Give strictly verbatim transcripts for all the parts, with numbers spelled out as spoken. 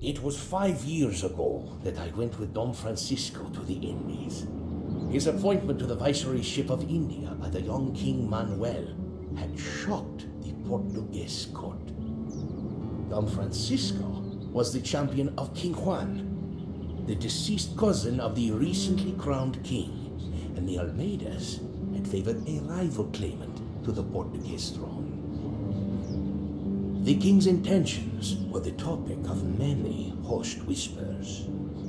It was five years ago that I went with Don Francisco to the Indies. His appointment to the Viceroyship of India by the young King Manuel had shocked the Portuguese court. Don Francisco was the champion of King Juan, the deceased cousin of the recently crowned king, and the Almeidas had favored a rival claimant to the Portuguese throne. The king's intentions were the topic of many hushed whispers.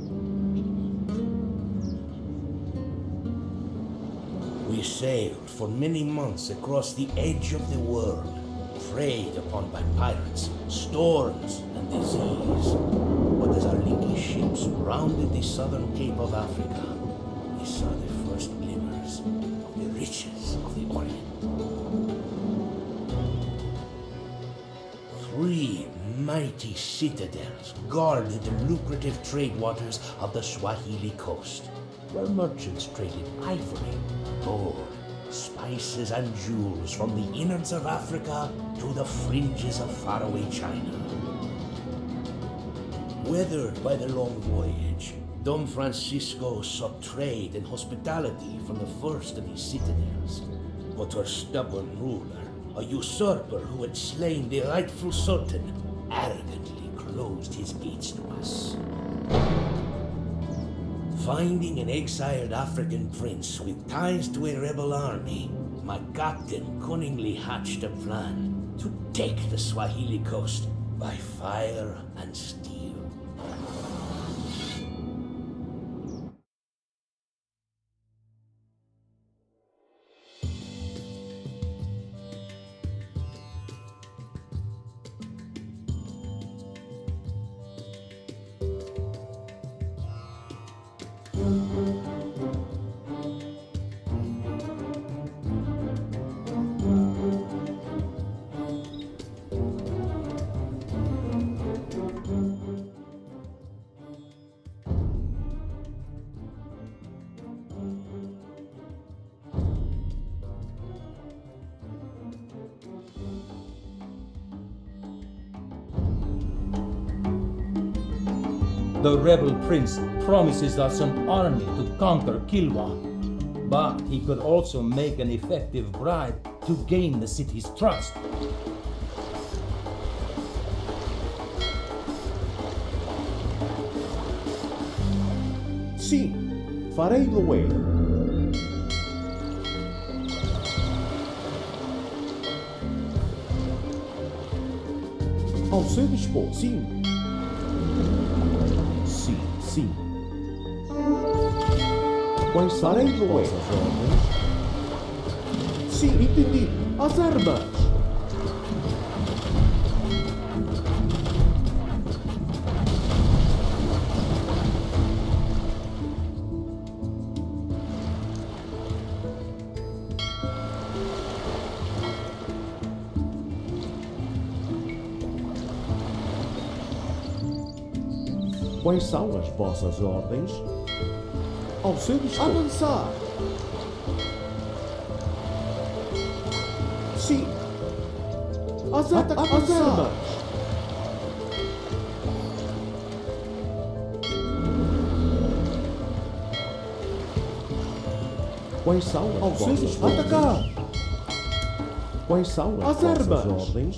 We sailed for many months across the edge of the world, preyed upon by pirates, storms, and disease. But as our leaky ships rounded the southern cape of Africa, we saw the first glimmers of the riches of the Orient. Three mighty citadels guarded the lucrative trade waters of the Swahili coast, where merchants traded ivory, gold, spices, and jewels from the innards of Africa to the fringes of faraway China. Weathered by the long voyage, Don Francisco sought trade and hospitality from the first of these citadels, but our stubborn ruler, a usurper who had slain the rightful sultan, arrogantly closed his gates to us. Finding an exiled African prince with ties to a rebel army, my captain cunningly hatched a plan to take the Swahili coast by fire and steel. The rebel prince promises us an army to conquer Kilwa, but he could also make an effective bribe to gain the city's trust. Sì, farei dovere. Ao seu dispor, sim. Sim, sim. Quais farei dovere? Sim, entendi. As armas. Quais são as vossas ordens? Ao seu dispor. Avançar! Sim! As, Ata as armas! Quais são as Ao vossas ordens? Atacar! Quais são as, as vossas armas? ordens?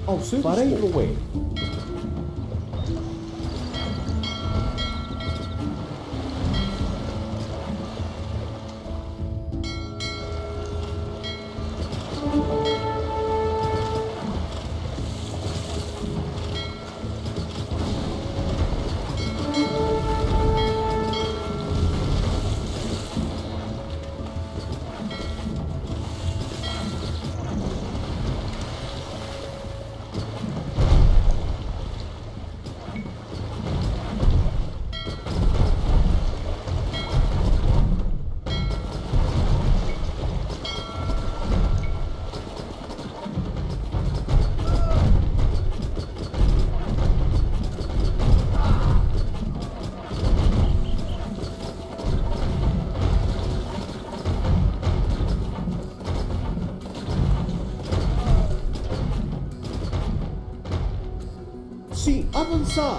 Ao seu farei dispor. Farei Sim, avançar!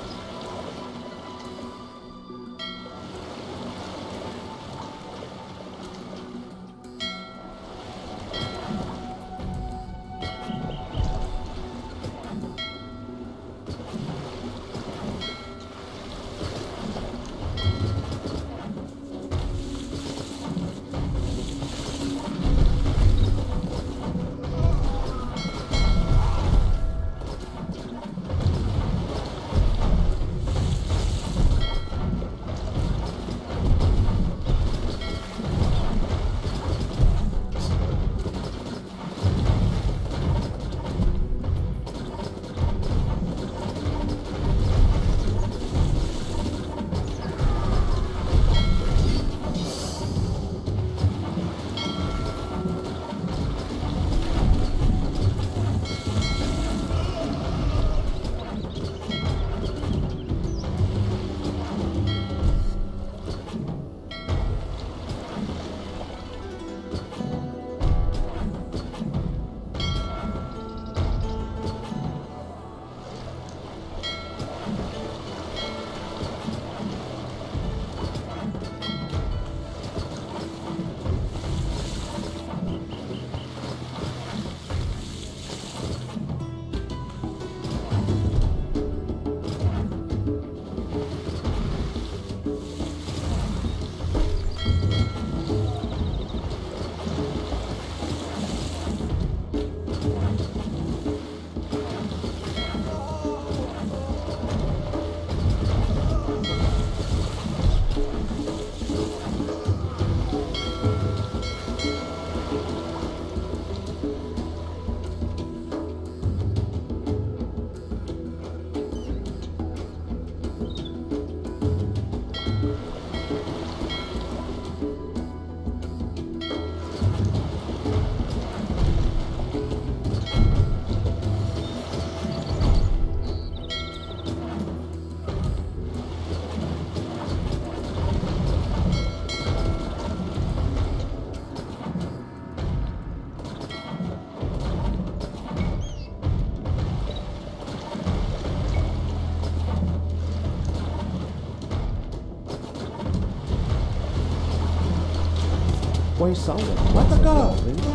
Quais são? Atacar!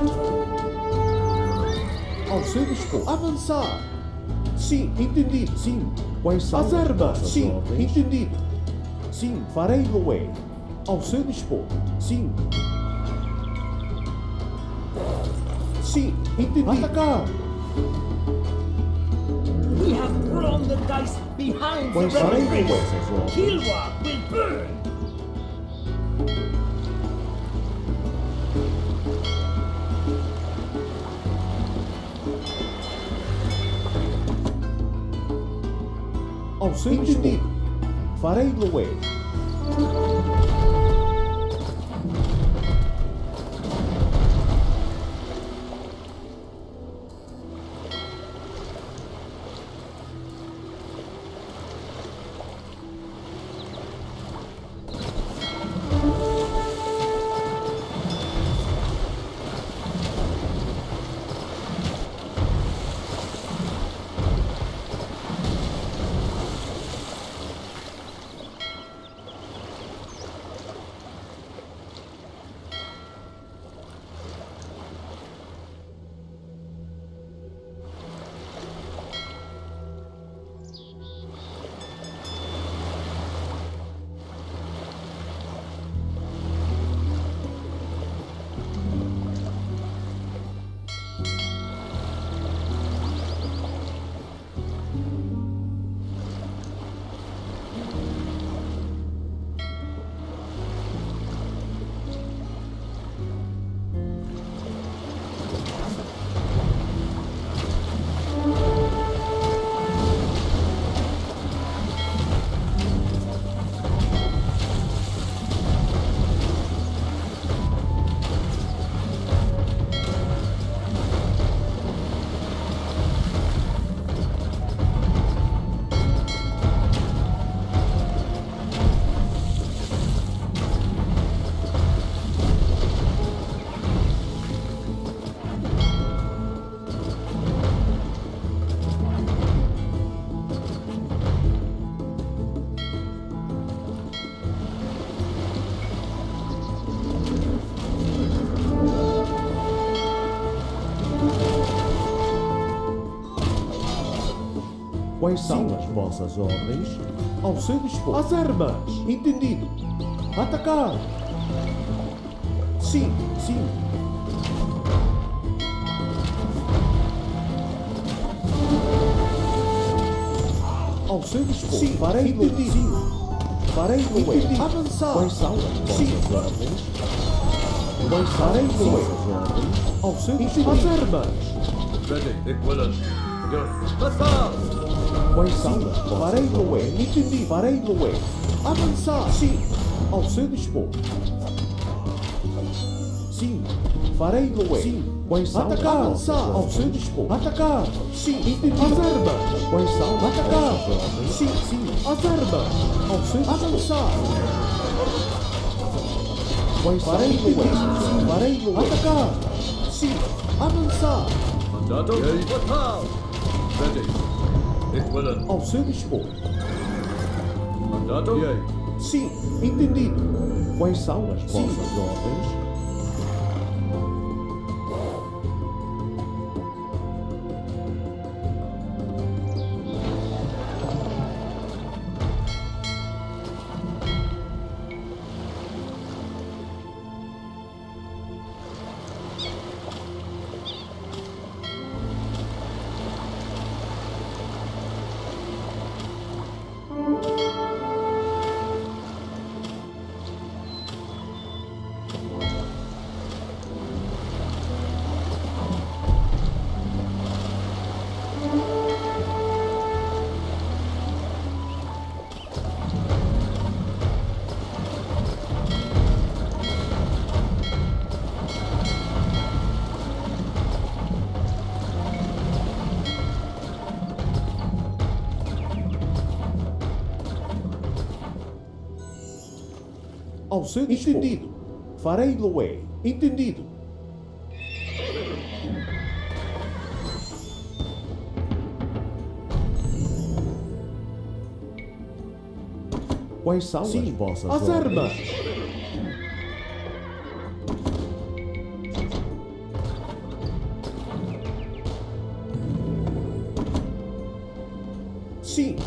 Ao seu dispor. Avançar! Sim, entendido. Sim. Quais são? As ervas. Sim, ordens? Entendido. Sim, farei Loé. Ao seu dispor. Sim. Sim, entendido. Atacar! We have thrown the dice behind Quais the são rebel race. essas ordens? Kilwa will burn! Ao seu dispor. Farei Loé. Quais são as vossas ordens? Ao seu dispor. As armas! Entendido. Atacar! Sim, sim. Ao seu dispor. Sim, farei entendido. Sim. Farei entendido. Avançar. Quais são as vossas sim. ordens? Quais farei as vossas ordens? Ao seu dispor. As armas! Ready, equivalent. Passar! Quais são as vossas farei ordens? Entendi. Farei Loé. Avançar. Sim. Ao seu dispor. Sim. Farei Loé. Sim. Quais são atacar. Avançar. Ao seu dispor. Atacar. Sim. Entendi. As armas. Quais são atacar. Sim, sim. As armas. Ao seu dispor. Avançar. Quais são farei Loé. Sim. Farei Loé. Atacar. Sim. Avançar. Mandato. Fatal. Ready. Equivalent. Ao seu dispor. Mandato. Sim. Entendido. Quais são as vossas ordens? Ao seu dispor. Entendido. Farei Loé. Entendido. Quais são sim. as vossas as ordens? Armas. Sim.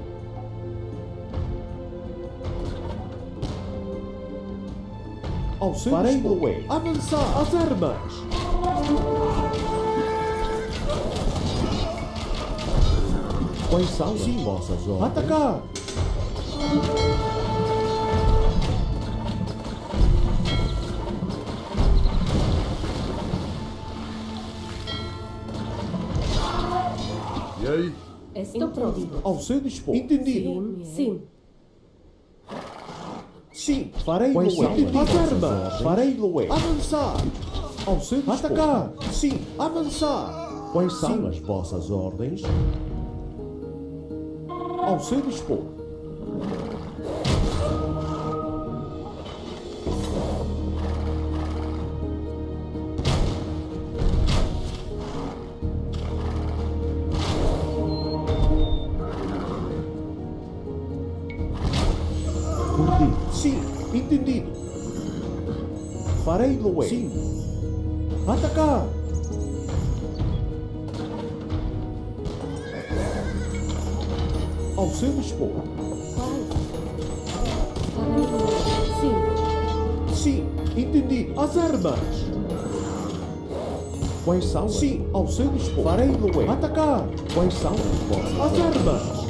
Ao seu farei Loé. Avançar. As armas. Quais são sim. as vossas ordens? Atacar. E aí? Estou pronto. Ao seu dispor. Entendido. Sim. Sim. Sim, farei Loé. As armas. Farei Loé. Avançar. Ao seu dispor. Atacar. Sim, avançar. Quais são sim. as vossas ordens? Ao seu dispor. Sim, entendido. Farei Loé. Sim. Atacar. Ao seu dispor. Farei Loé. Sim. Sim, entendido. As armas. Quais são? Sim, ao seu dispor. Farei Loé. Atacar. Quais são as vossas? As armas.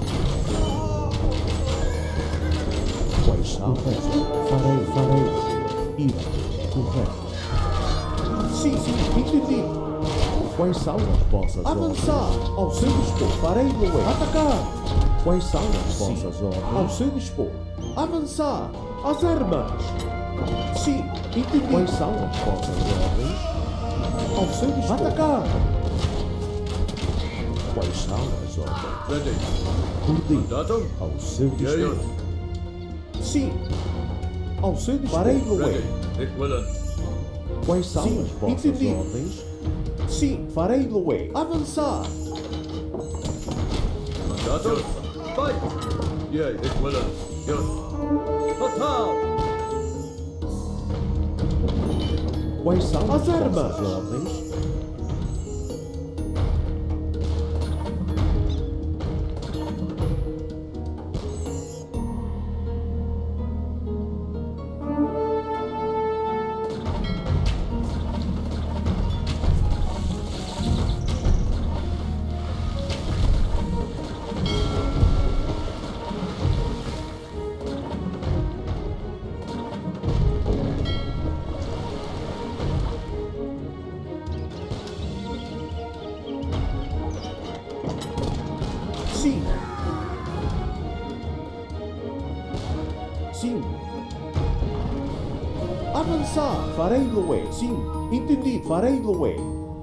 Correto. Farei, farei. Ir. Correto. Sim, sim, entendido. Quais são as vossas ordens? Avançar. Ao seu dispor. Farei Loé. Atacar. Quais são as vossas ordens? Ao seu dispor. Avançar. As armas. Sim, entendido. Quais são as vossas ordens? Ao seu dispor. Atacar. Quais são as ordens? Ready. Ordenado. Ao seu dispor. Sim. Ao seu dispor. Farei Loé. Equivalent. Quais são sim, as vossas entendi. ordens? Sim, farei Loé. Avançar. Mandato. Fight. Yeah, equivalent. Yes. Fatal. Quais são as, as armas? Vossas ordens? Sim. Sim. Avançar. Farei Loé. Sim. Entendido. Farei Loé.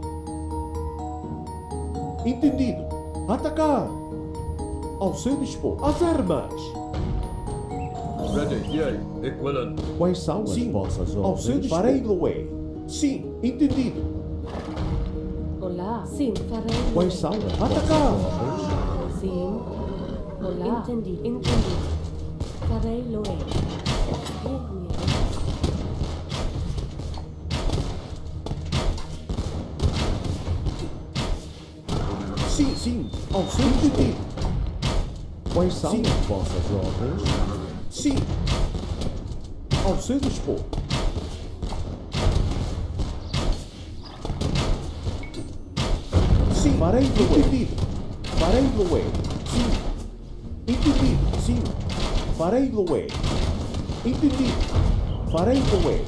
Entendido. Atacar. Ao seu dispor. As armas. Ready, yay, equivalent. Quais são as Sim. vossas ordens? Ao seu dispor. Farei Loé. Sim. Entendido. Olá. Sim, farei. Quais são as Atacar. vossas ordens? Sim. Olá. Entendi. Entendi. Farei Loé. Sim, sim. Ao seu entendido. Quais são sim. as vossas ordens? Sim. Ao seu dispor. Sim. Farei entendido. Farei Loé. Sim. Entendido. Sim. Farei Loé. Entendido. Farei Loé.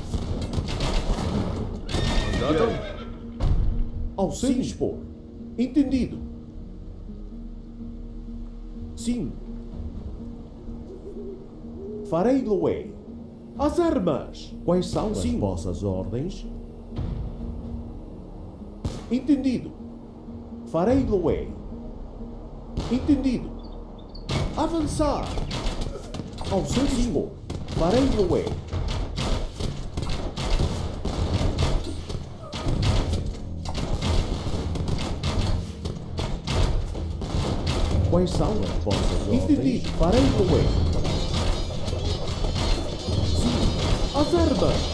Mandatum. Ao seu dispor. Entendido. Sim. Farei Loé. As armas. Quais são sim. as vossas ordens? Entendido. Farei Loé. Entendido. Avançar. Ao seu dispor. Farei Loé. Quais são as vossas ordens? Entendido. Farei Loé. Sim. As armas.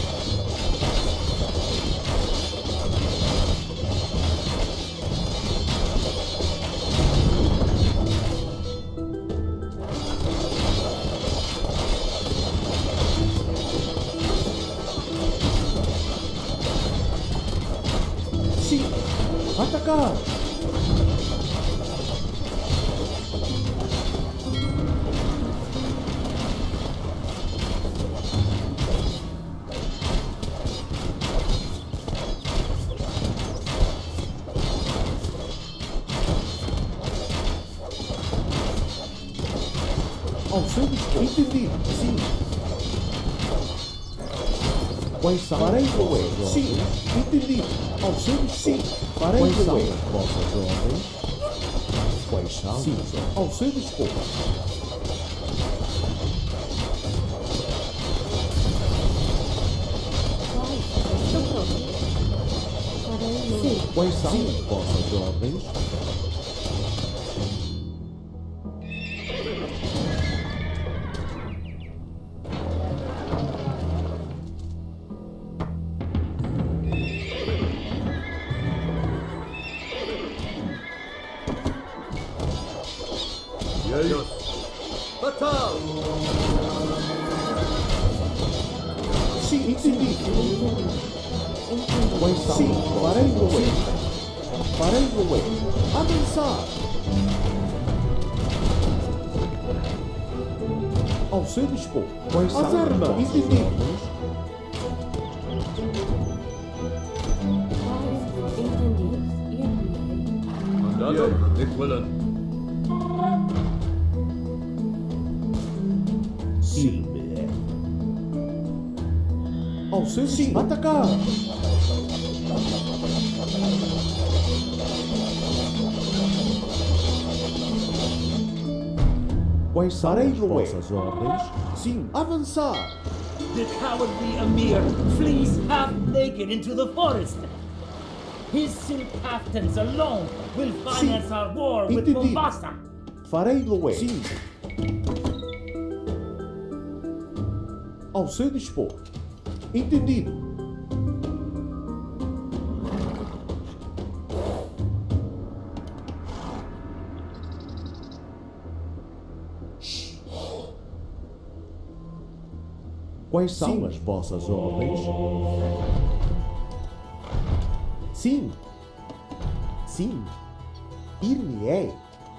Sim. Atacar. Ao seu dispor. Entendido. Sim. Quais são Farei Loé. Sim. Entendido. Ao seu dispor. Sim. Farei Loé. Quais são as vossas ordens? Quais são? Sim. Ao seu dispor. Estou pronto. Farei Loé. Sim. Quais são sim. as vossas ordens? Yay. Fatal. Sim, entendido. Quais são? Sim, farei Loé. Farei Loé. Avançar. Ao seu dispor. Quais são as armas? Entendido. Mandatum, equivalent. Silme. Ao seu sim. Atacar. Quais são as vossas ordens? Sim. Avançar. The cowardly Emir flees half naked into the forest. His silk caftans alone will finance sim. our war with Entendido. Mombasa. Farei Loé. Sim. Ao seu dispor. Entendido. Quais são sim. as vossas ordens? Sim. Sim. Ir-me-ei.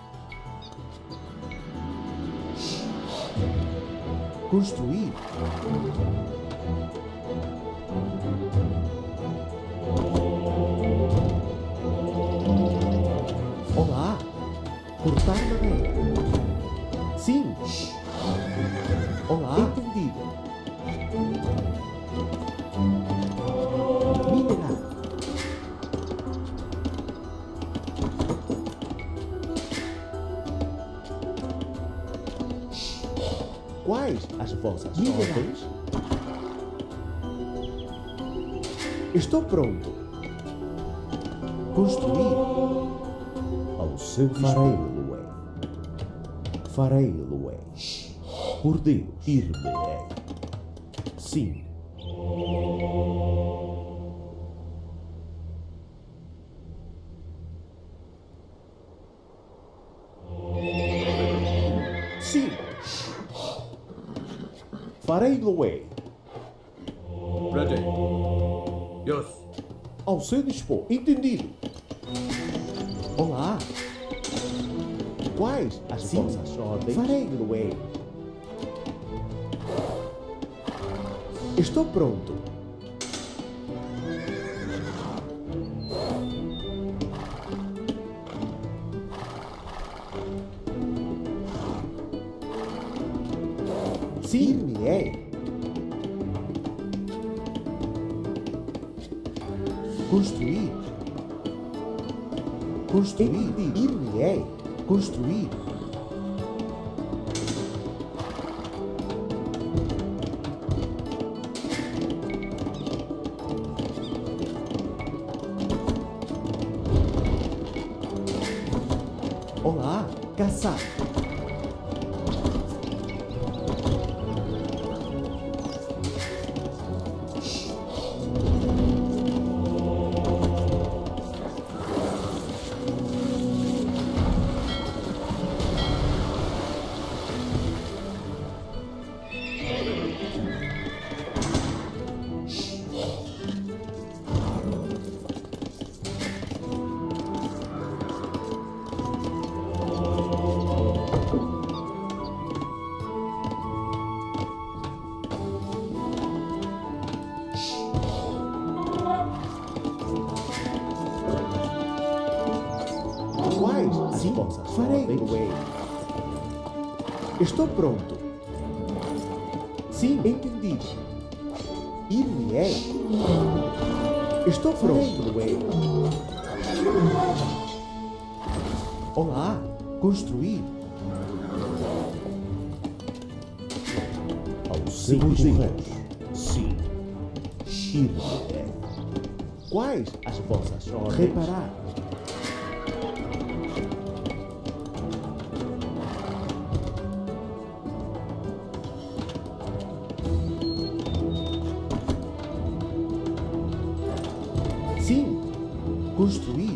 Construir. Olá. Cortar Quais as vossas ordens? Estou pronto. Construir. Ao seu farei-lo-ei. Farei-lo-ei. Por Deus, ir-me-ei. Sim. Sim. Farei-lo-ei. Ready. Yes. Ao seu dispor. Entendido. Olá. Quais as Sim. vossas ordens? Farei-lo-ei. Estou pronto. Sim, me é. Construir. Construir. Ir-me é. Construir. Olá, caçar. Sim, farei-lo-ei. Estou pronto. Sim, entendido. Ir-me-ei. Estou pronto. Olá, construir. Ao seu Deus. Sim. Ir-me-ei. Quais as vossas ordens? Reparar. Sim, construir.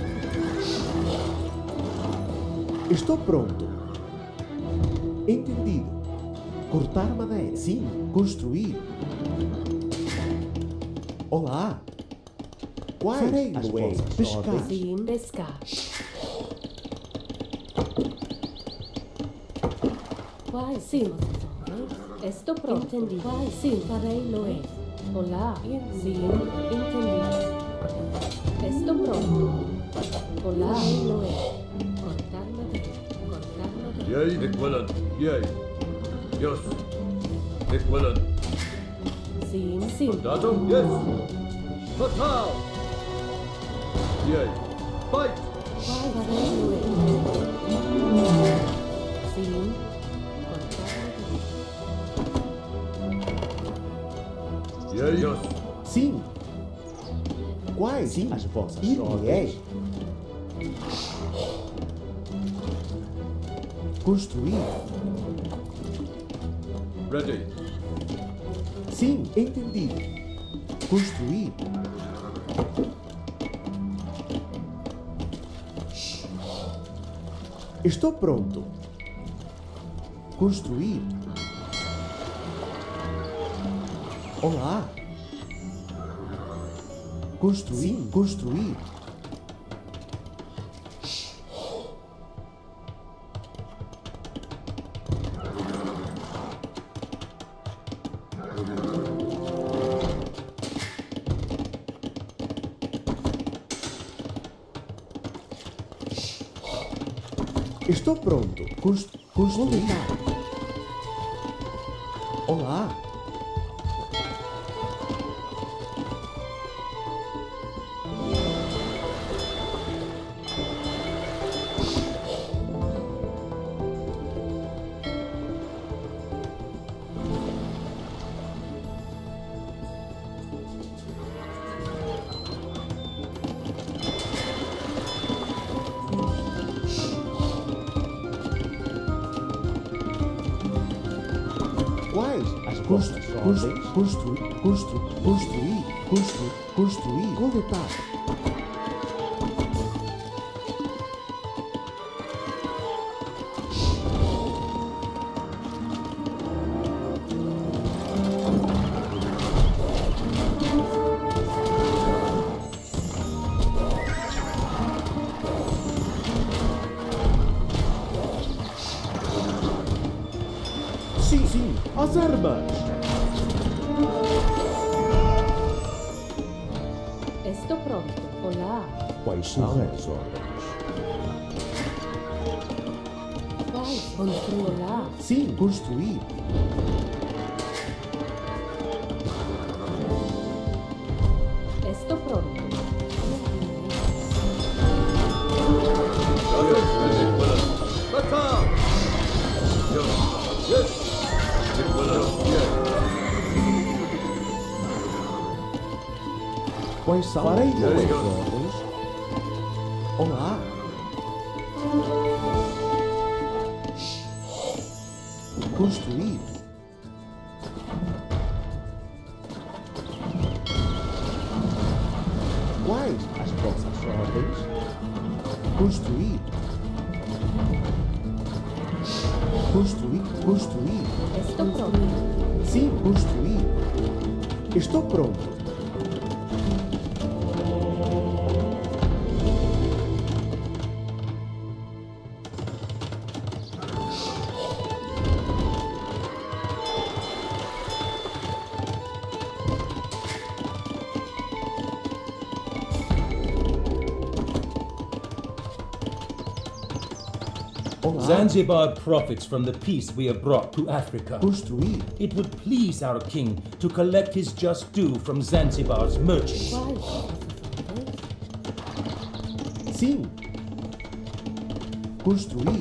Estou pronto. Entendido. Cortar madeira. Sim, construir. Olá. Quais as vossas pescar? Sim, pescar. Quais sim, estou pronto. Entendi. Quais sim, farei-lo-ei. Olá, sim, entendi. Estou pronto. Olá, farei-lo-ei. Cortar madeira. Cortar madeira. Yay, equivalent. Yay. Yes. Equivalent. Sim, sim. Datum? Yes. Fatal. Yay. Fight. Quais farei-lo-ei. Sim. Cortar madeira. Yay, yes. Sim. Quais sim as vossas ordens? Construir. Ready. Sim, entendido. Construir. Estou pronto. Construir. Olá. Construir. Sim, construir. Estou pronto. Cons construir. Olá. Constru, constru, construir, constru, construir, constru, construir, coletar. Sim, sim, as armas. Estou pronto. Olá. Quais são as ordens? Vai. Construir. Olá. Sim, construir. Estou pronto. Fatal! Yes! Quais são Farei as duas. ordens? Olá. Construir. Quais as vossas ordens? Construir. Construir, construir. Estou pronto. Sim, construir. Estou pronto. Olá. Zanzibar profits from the peace we have brought to Africa. Construir. It would please our king to collect his just due from Zanzibar's merchants. Quais vossas ordens? Sim. Construir.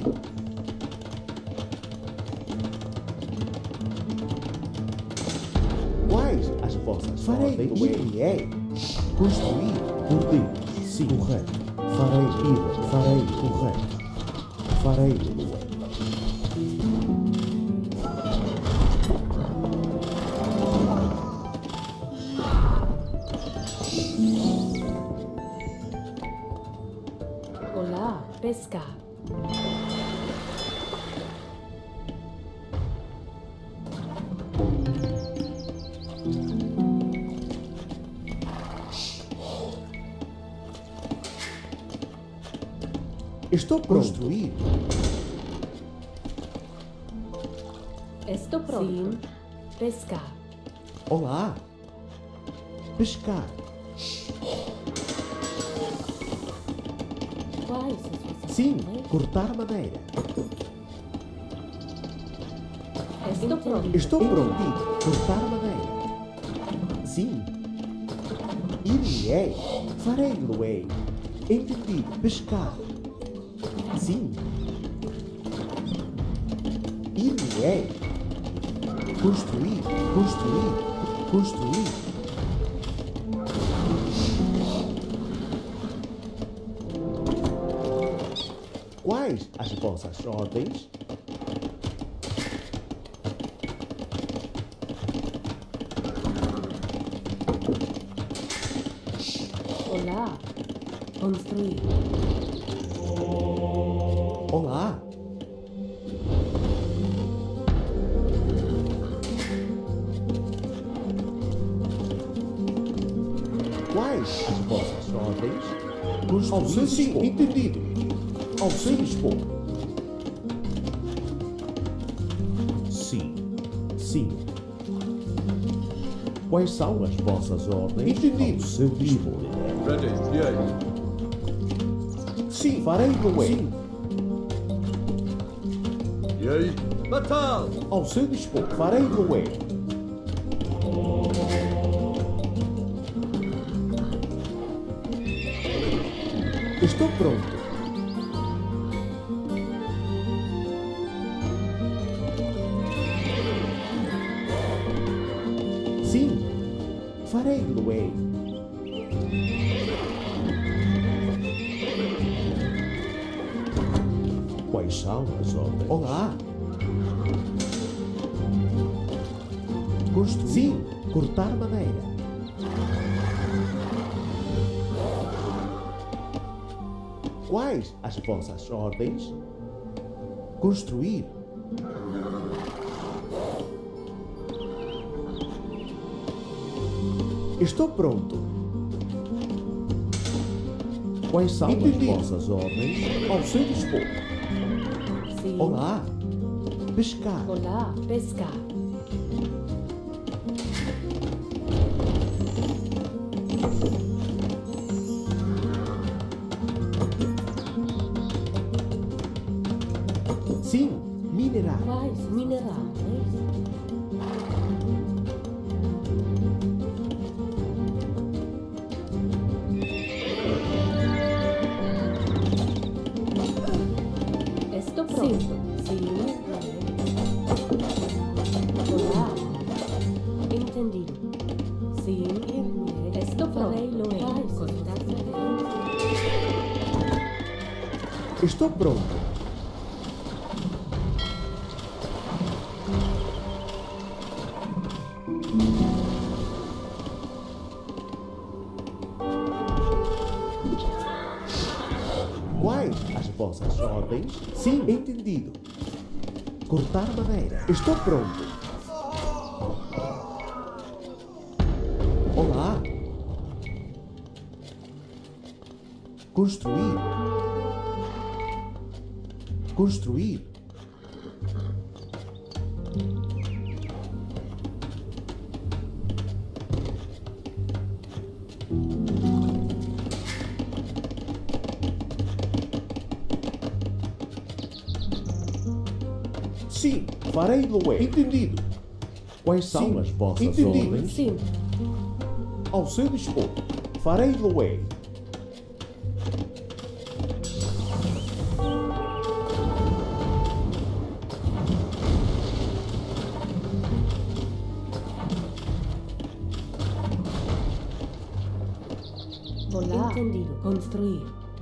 Quais as vossas ordens? Farei. Construir. Por Deus. Sim. Correto. Farei. Ir. Farei. Correto. Farei. Olá. Pescar. Estou pronto. Construir. Estou pronto. Sim. Pescar. Olá. Pescar. Quais as vossas Sim. ordens? Cortar madeira. Estou pronto. Estou pronto. Cortar madeira. Sim. Ir-me-ei. Farei-lo-ei. Entendido. Pescar. Sim. Ir-me-ei. Construir. Construir. Construir. Quais as vossas ordens? Olá. Construir. Olá. Quais as vossas ordens? Ao seu dispor. Entendido. Ao seu dispor. Sim. Sim. Quais são as vossas ordens? Entendido. Ao seu dispor. Ready, yay. Sim. Farei-lo. Sim. Yay. Fatal! Ao seu dispor. Farei-lo. Estou pronto. Sim. Farei-lo. Quais são as ordens? Olá. Construir. Sim, cortar madeira. Quais as vossas ordens? Construir. Estou pronto. Quais são Entendido. As vossas ordens? Ao seu dispor. Sim. Olá. Pescar. Olá, pescar. Sim, minerar. Quais minerais? Estou pronto. Sim. Olá. Entendido. Sim. Estou pronto. Estou pronto. Quais as vossas ordens? Sim, entendido. Cortar madeira. Estou pronto. Olá. Construir. Construir. Sim, farei Loé. Entendido. Quais são Sim, as vossas entendido. Ordens? Sim. Ao seu dispor. Farei Loé. Olá. Entendido. Construir.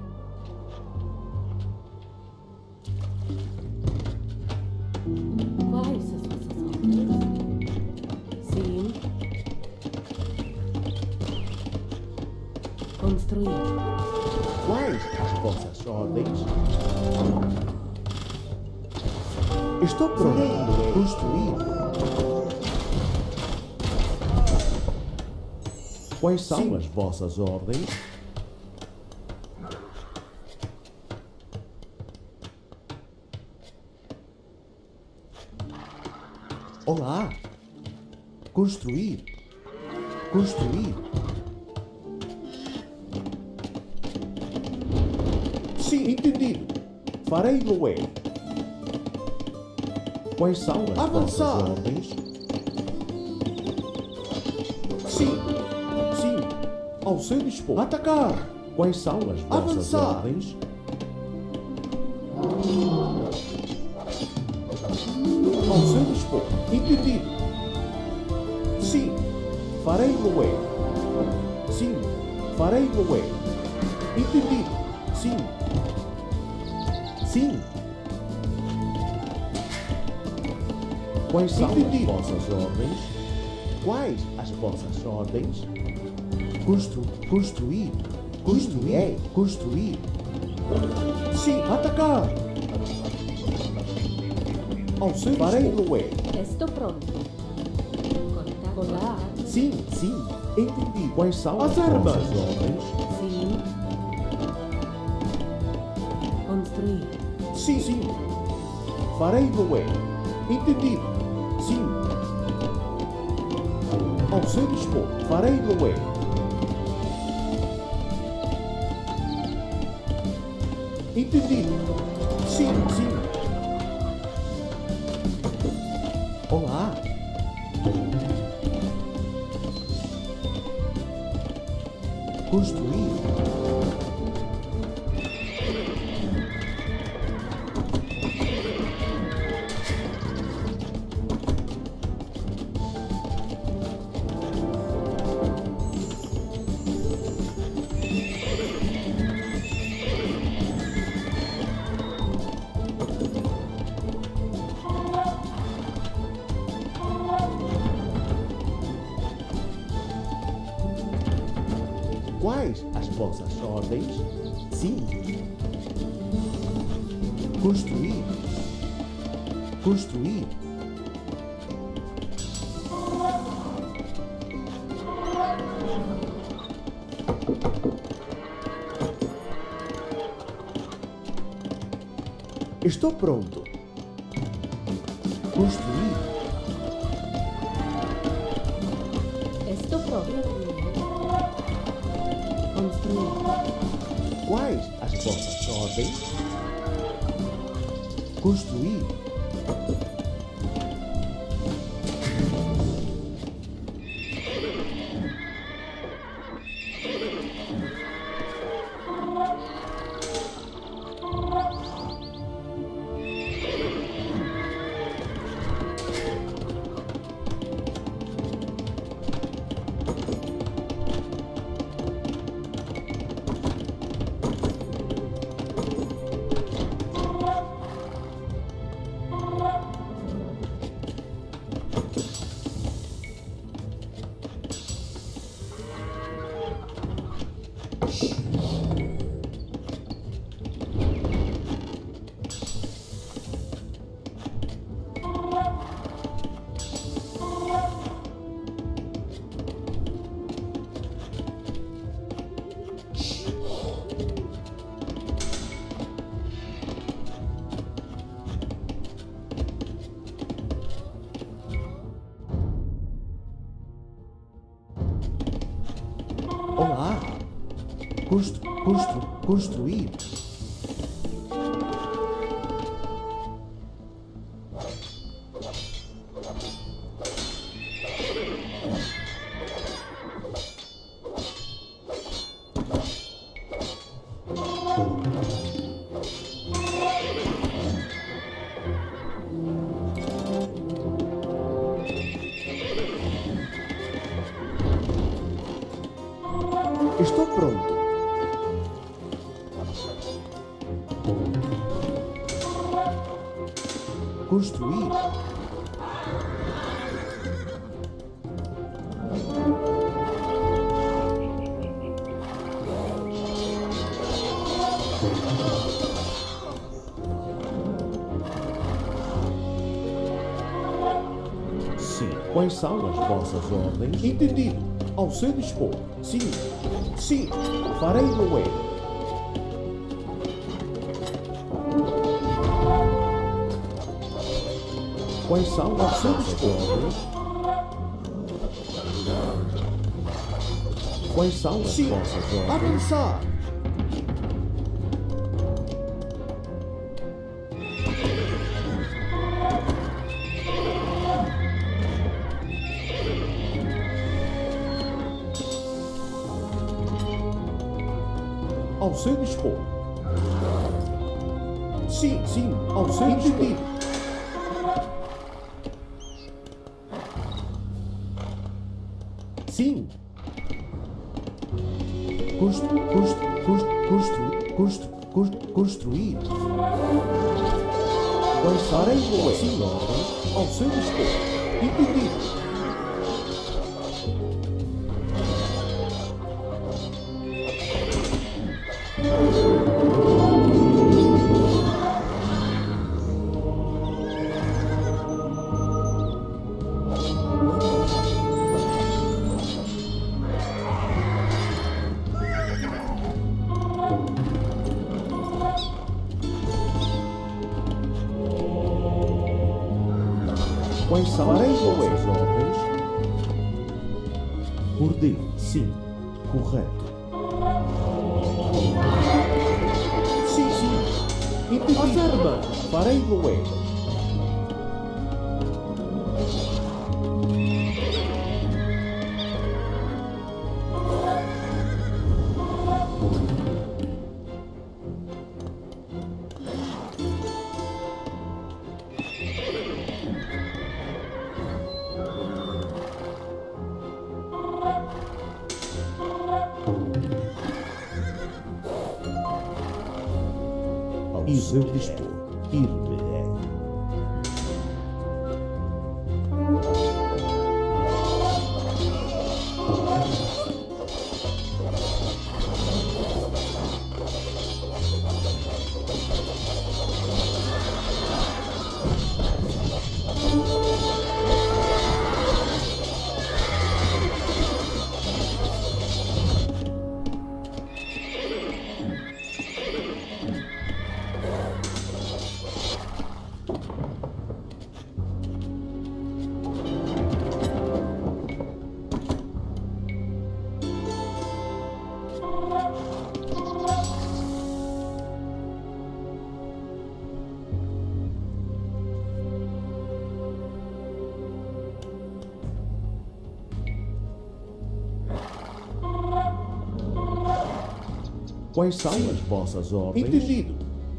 Quais as vossas ordens? Sim. Construir. Quais as vossas ordens? Estou pronto. Construir. Quais são Sim. as vossas ordens? Olá. Construir. Construir. Sim, entendido. Farei Loé. Quais são as Avançar. vossas ordens? Sim. Sim. Ao seu dispor. Atacar. Quais são as vossas Avançar. ordens? Ao seu dispor. Entendido. Sim. Farei Loé. Sim. Farei Loé. Entendido. Sim. Sim. Quais são Entendido. as vossas ordens? Quais as vossas ordens? Constru construir. Construir. Construir. Sim. Atacar. Ao seu Farei Loé. Estou pronto. Olá. Sim, sim. Entendi. Quais são as, as armas? Ordens? Sim. Construir. Sim, sim. Farei Loé. Entendido. Sim. Ao seu dispor. Farei Loé. Entendido. Sim, sim. Olá. Construir. Quais as vossas ordens? Sim. Construir. Construir. Estou pronto. Construir. Estou pronto. Construir. Quais as vossas ordens? Construir. Olá. Constru, constru, construir. Estou pronto. Construir. Sim. Quais são as vossas ordens? Entendido. Ao seu dispor. Sim. Sim. Farei no erro. Quais são as vossas ordens? Quais são as Sim. vossas ordens? Avançar! Ao seu dispor. Sim, sim, ao seu dispor. Sim. Constru, constru, constru, constru, constru, constru, construir. Farei vossas ordens ao seu dispor. Entendido. Quais são as vossas ordens? Ordem, sim, correto. Sim, sim, entendi. Observa, farei no erro. Ao seu dispor, ir-me-ei. Quais são as vossas ordens? Entendido.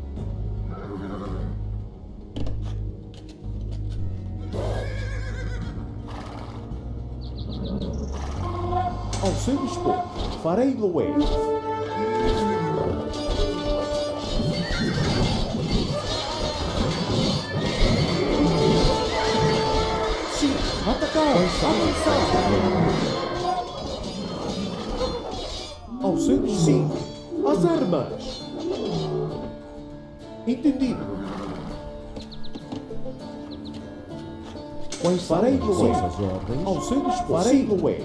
Ao seu dispor, farei Loé. Sim, atacar, avançar. Ao seu dispor, sim, as armas. Entendido. Quais são Farei as Loé. vossas ordens? Ao seu dispor, farei Loé.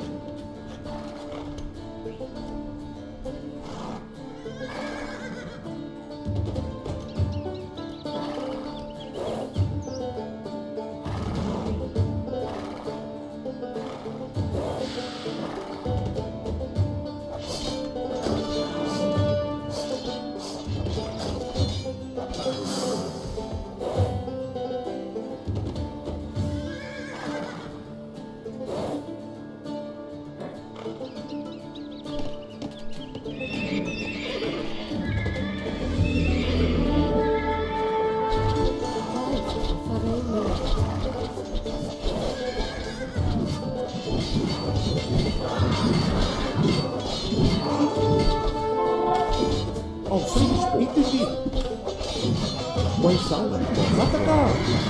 Ao seu dispor, entendido. Quais são as vossas Atacar.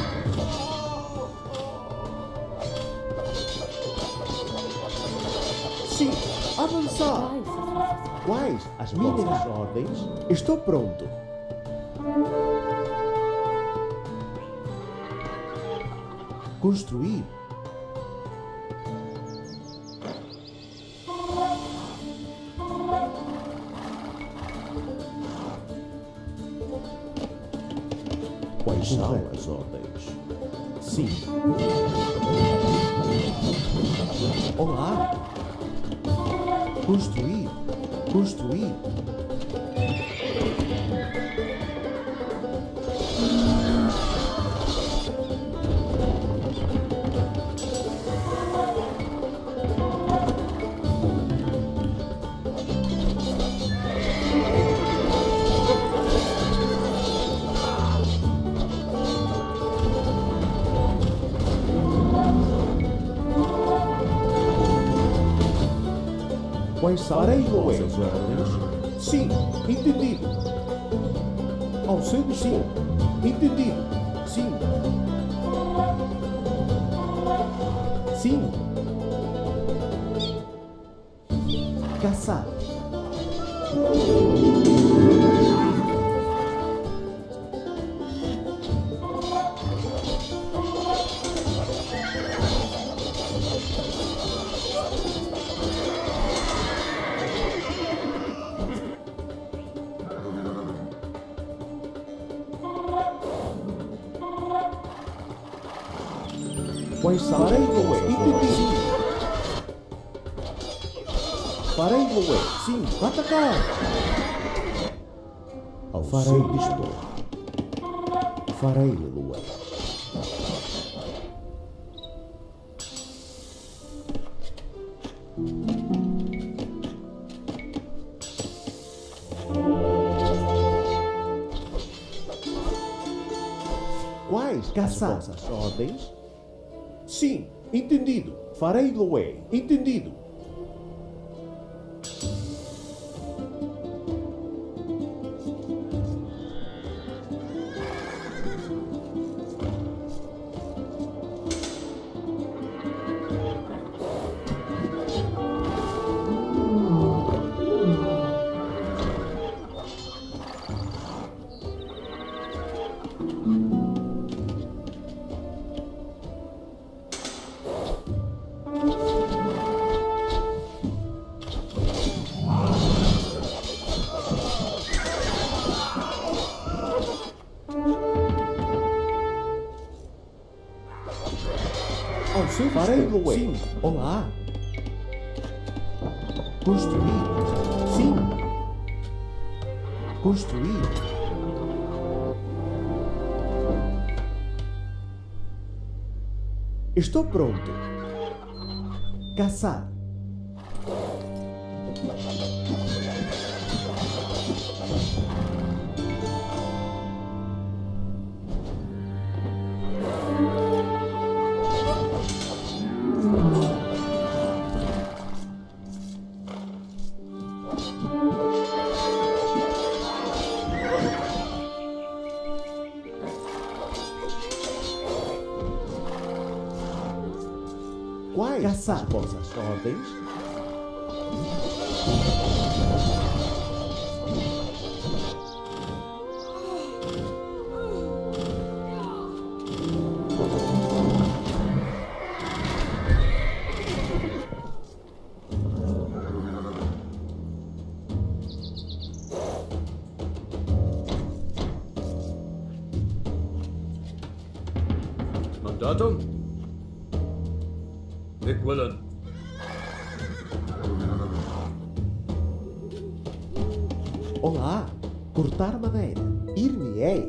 Sim, avançar. Quais as vossas ordens? Estou pronto. Construir. Quais são as ordens? Sim. Olá. Construir. Construir. Quais são Farei as Loé. vossas ordens? Sim, entendido. Ao seu dispor. Entendido. Sim. Sim. Caçar. Quais são Farei as Loé. vossas Entendido. ordens? Farei Loé. Sim, atacar. Ao Farei seu dispor. dispor. Farei Loé. Quais as Caçar. vossas ordens? Sim, entendido. Farei Loé. Entendido. Ao seu Farei dispor. Loé. Sim. Olá. Construir. Sim. Construir. Estou pronto. Caçar. Quais Caçar. As vossas ordens? Mandatum? Nick Olá. Cortar madeira. Ir-me-ei.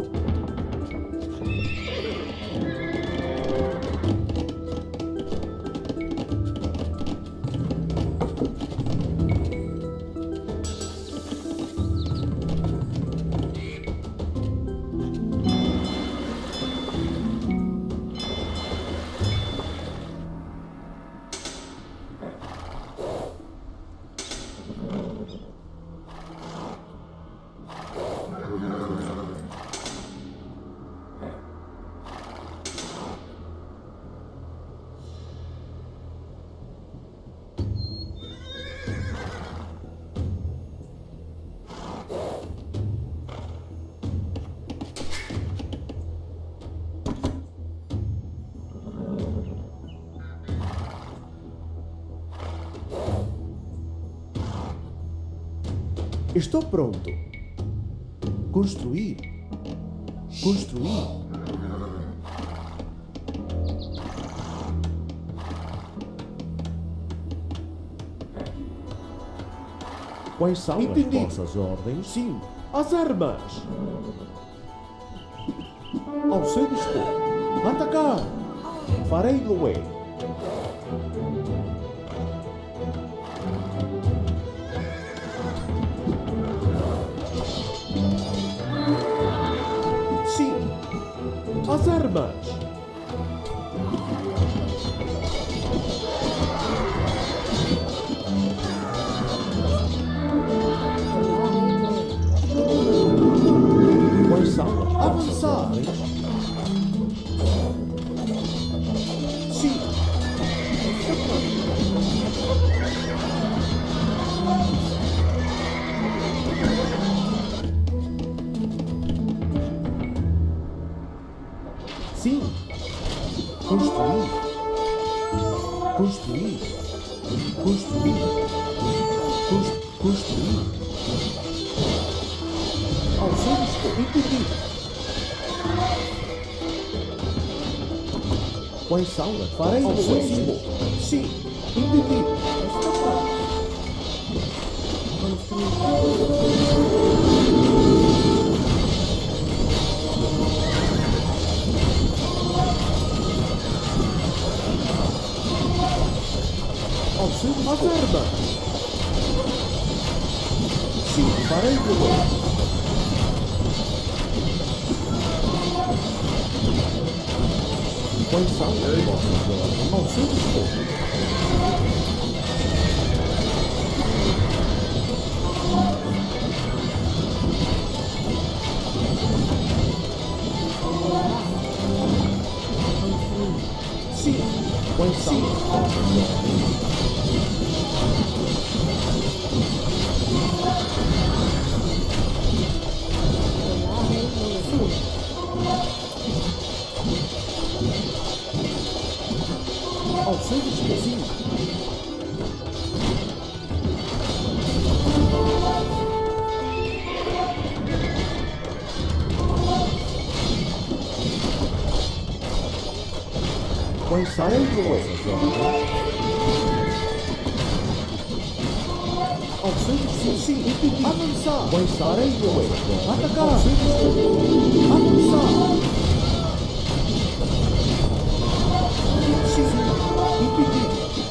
Estou pronto. Construir. Construir. Quais são Entendi. As vossas ordens? Sim. As armas. Ao seu dispor. Atacar. Farei Loé. As armas! Quais são? Avançar! Sim! Sim! Construir! Construir! Construir! Cons construir! Ao seu dispor! Entendi! Quais são? Farei ao seu dispor! Sim! Entendi! As armas! Sim, farei tudo. Quais são as vossas ordens? Ao seu dispor. Sim, quais são as vossas ordens? Ao seu dispor. Quais são as vossas ordens? Ao seu dispor. Sim, entendi. Avançar. Quais são as vossas ordens? Atacar. Ao seu dispor. Avançar. Sim, entendi.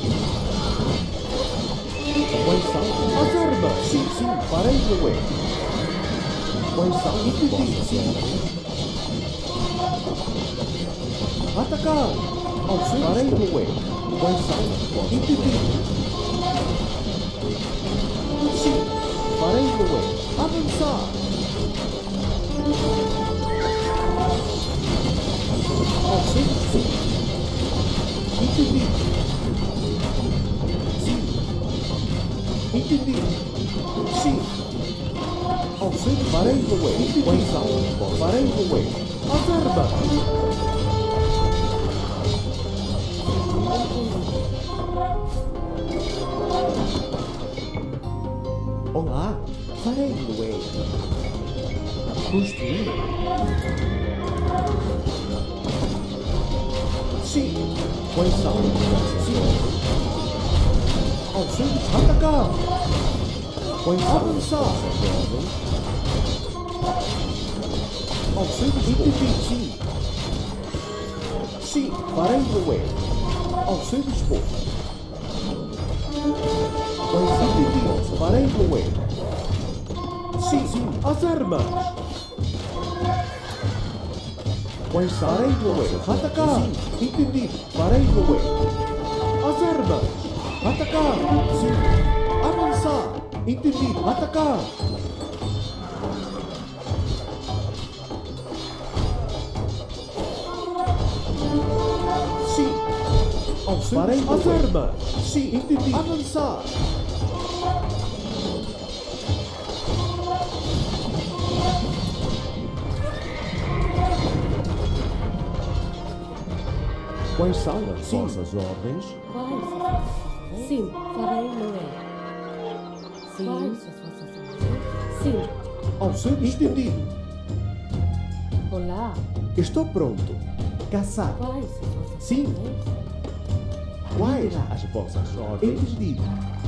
Quais são as armas? Sim, sim, farei mover. Quais são as vossas ordens? Atacar! Ao seu farei mover. Quais são as vossas ordens? Sim, farei mover. Avançar! Ao seu sim. Entendi. Sim. Entendi. Sim. Ao seu farei mover. Quais são as vossas? Farei mover. As armas! Olá, farei mover. Construir. Sim. Quais são as vossas ordens? Ao seu atacar. Quais são as vossas ordens? Ao seu entendi, sim. Sim, farei mover. Ao seu dispor. Quais são as vossas? Farei mover. Sim, sim, as armas. Quais são as vossas? Atacar. Entendido. Farei mover. As armas. Atacar. Sim. Avançar. Entendido. Atacar. Sim. Ao seu farei as armas. Sim, entendi. Avançar. Quais são as vossas ordens? Quais? Sim, farei mover. Sim. Quais as vossas ordens? Sim. Ao seu entendido. Olá. Estou pronto. Caçar. Quais as vossas Sim. ordens? Quais as vossas ordens? Entendido.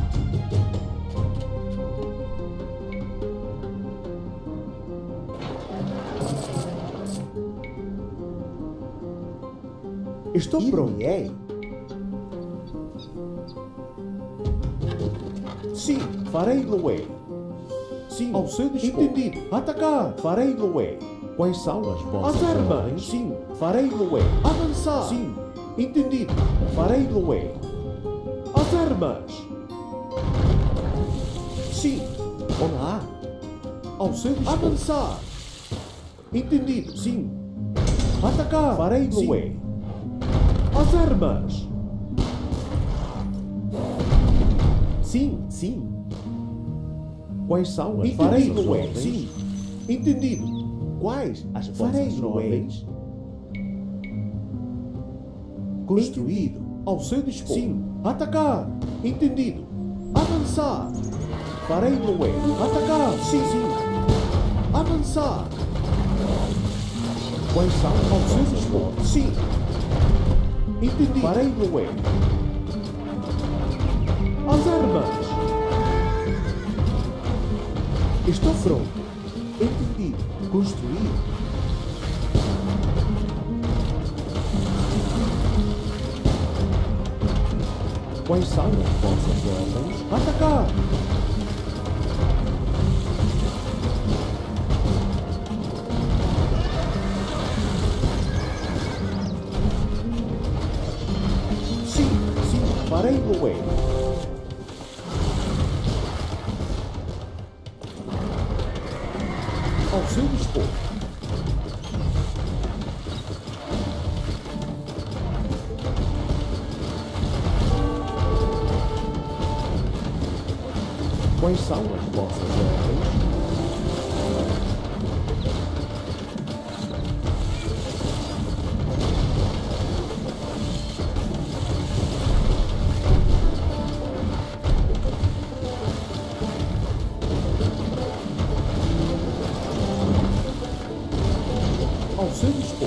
Estou pronto. Sim, farei mover. Sim, ao seu dispor. Entendido. Atacar. Farei mover. Quais são as vossas as armas? Ordens? Sim, farei mover. Avançar. Sim, entendido. Farei mover. As armas. Sim. Olá. Ao seu dispor. Avançar. Entendido. Sim. Atacar. Farei mover. As armas. Sim, sim. Quais são as farei mover? Sim. Entendido. Quais as vossas ordens? Construído. Ao seu dispor. Sim. Atacar. Entendido. Avançar. Farei mover. Atacar. Sim, sim. Avançar. Quais são ao seu dispor? Sim. Entendi. Farei mover. As armas. Estou pronto. Entendi. Construir. Quais são as vossas ordens? Atacar. Farei mover. Ao seu dispor. Quais são as vossas ordens? Ao seu dispor.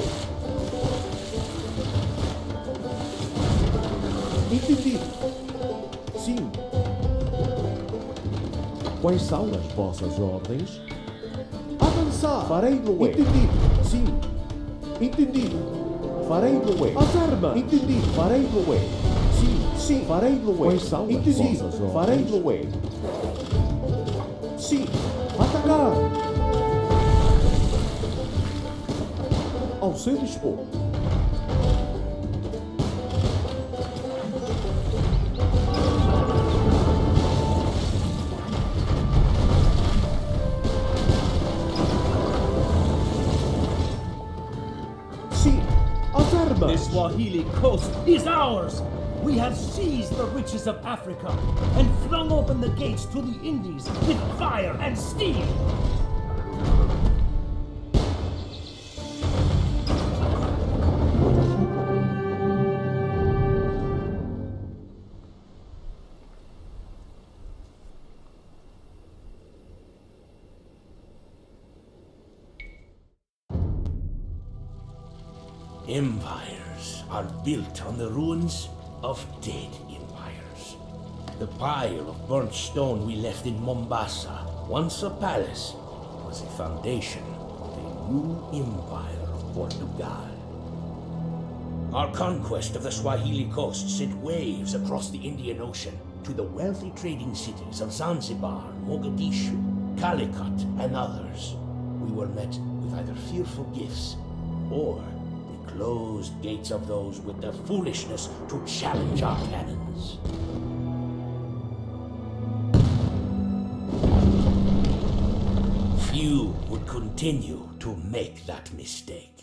Entendido. Sim. Quais são as vossas ordens? Avançar! Farei Noé! Entendido! Sim! Entendido! Farei Noé! As armas! Entendido! Farei Noé! Sim! Sim! Farei Noé! Quais são Entendido. As vossas ordens? Farei Noé! Sim! Atacar! Ao seu dispor! The Swahili coast is ours! We have seized the riches of Africa and flung open the gates to the Indies with fire and steel! Empires are built on the ruins of dead empires. The pile of burnt stone we left in Mombasa, once a palace, was the foundation of the new empire of Portugal. Our conquest of the Swahili coast sent waves across the Indian Ocean to the wealthy trading cities of Zanzibar, Mogadishu, Calicut, and others. We were met with either fearful gifts or closed gates of those with the foolishness to challenge our cannons. Few would continue to make that mistake.